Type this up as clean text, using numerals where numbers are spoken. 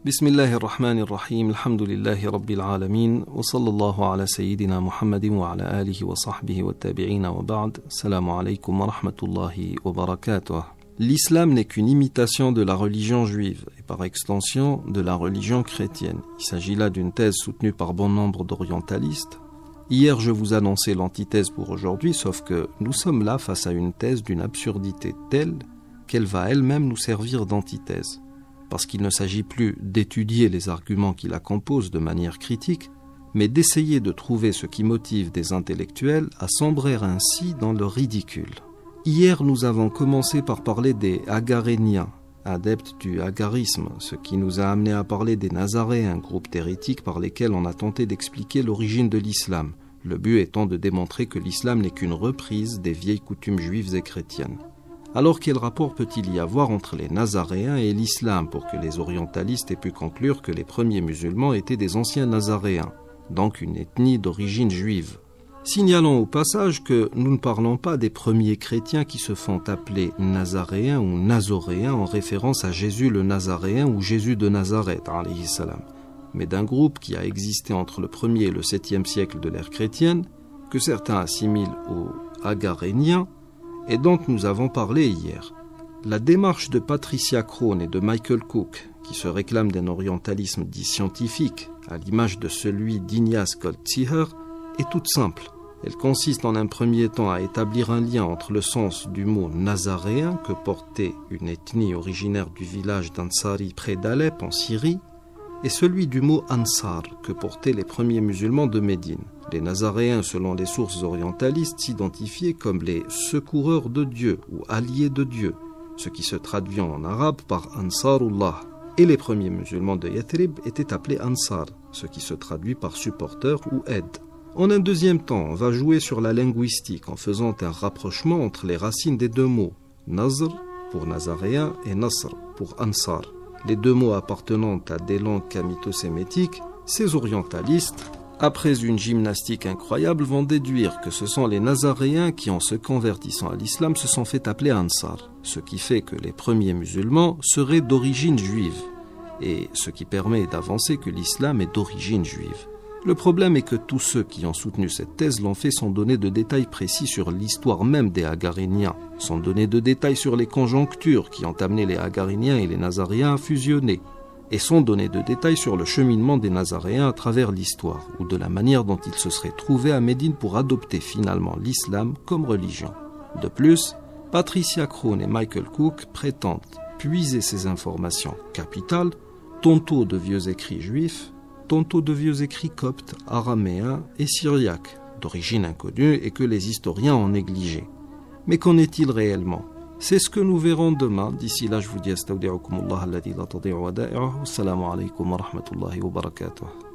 بسم الله الرحمن الرحيم الحمد لله رب العالمين وصلى الله على سيدنا محمد وعلى آله وصحبه والتابعين وبعد السلام عليكم ورحمة الله وبركاته. L'islam n'est qu'une imitation de la religion juive et par extension de la religion chrétienne. Il s'agit là d'une thèse soutenue par bon nombre d'orientalistes. Hier, je vous annonçais l'antithèse pour aujourd'hui, sauf que nous sommes là face à une thèse d'une absurdité telle qu'elle va elle-même nous servir d'antithèse. Parce qu'il ne s'agit plus d'étudier les arguments qui la composent de manière critique, mais d'essayer de trouver ce qui motive des intellectuels à sombrer ainsi dans le ridicule. Hier, nous avons commencé par parler des Agaréniens, adeptes du agarisme, ce qui nous a amené à parler des Nazaréens, groupe hérétique par lesquels on a tenté d'expliquer l'origine de l'islam, le but étant de démontrer que l'islam n'est qu'une reprise des vieilles coutumes juives et chrétiennes. Alors quel rapport peut-il y avoir entre les Nazaréens et l'islam pour que les orientalistes aient pu conclure que les premiers musulmans étaient des anciens Nazaréens, donc une ethnie d'origine juive? Signalons au passage que nous ne parlons pas des premiers chrétiens qui se font appeler Nazaréens ou Nazoréens en référence à Jésus le Nazaréen ou Jésus de Nazareth, alayhi salam, mais d'un groupe qui a existé entre le 1er et le 7e siècle de l'ère chrétienne, que certains assimilent aux Agaréniens, et dont nous avons parlé hier. La démarche de Patricia Crone et de Michael Cook, qui se réclament d'un orientalisme dit scientifique, à l'image de celui d'Ignace Goldziher, est toute simple. Elle consiste en un premier temps à établir un lien entre le sens du mot nazaréen que portait une ethnie originaire du village d'Ansari près d'Alep en Syrie, et celui du mot Ansar que portaient les premiers musulmans de Médine. Les Nazaréens, selon les sources orientalistes, s'identifiaient comme les secoureurs de Dieu ou alliés de Dieu, ce qui se traduit en arabe par Ansarullah. Et les premiers musulmans de Yathrib étaient appelés Ansar, ce qui se traduit par supporteurs ou aide. En un deuxième temps, on va jouer sur la linguistique en faisant un rapprochement entre les racines des deux mots, Nazr pour Nazaréen et Nasr pour Ansar. Les deux mots appartenant à des langues camito-sémitiques, ces orientalistes, après une gymnastique incroyable, vont déduire que ce sont les Nazaréens qui, en se convertissant à l'islam, se sont fait appeler Ansar, ce qui fait que les premiers musulmans seraient d'origine juive, et ce qui permet d'avancer que l'islam est d'origine juive. Le problème est que tous ceux qui ont soutenu cette thèse l'ont fait sans donner de détails précis sur l'histoire même des Agaréniens, sans donner de détails sur les conjonctures qui ont amené les Agaréniens et les Nazaréens à fusionner, et sans donner de détails sur le cheminement des Nazaréens à travers l'histoire, ou de la manière dont ils se seraient trouvés à Médine pour adopter finalement l'islam comme religion. De plus, Patricia Crone et Michael Cook prétendent puiser ces informations capitales, tantôt de vieux écrits juifs, tantôt de vieux écrits coptes, araméens et syriaques, d'origine inconnue et que les historiens ont négligé. Mais qu'en est-il réellement? C'est ce que nous verrons demain. D'ici là, je vous dis astaudi'ukumullah alladhi la tadi'u wada'i'uhu. Assalamu alaykum wa rahmatullahi wa barakatuh.